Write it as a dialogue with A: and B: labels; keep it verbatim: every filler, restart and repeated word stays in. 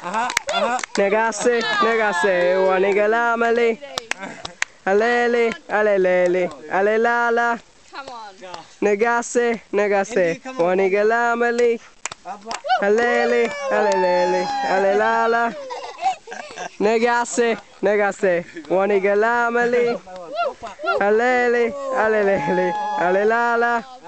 A: Aha, aha.
B: Negase, negase, wanigalamali. Alele, alelele, alelala.
C: Come on.
B: Negase, negase, wanigalamali. Alele, alelele, alelala. Negase, negase, wanigalamali. Alele, alelele, alelala.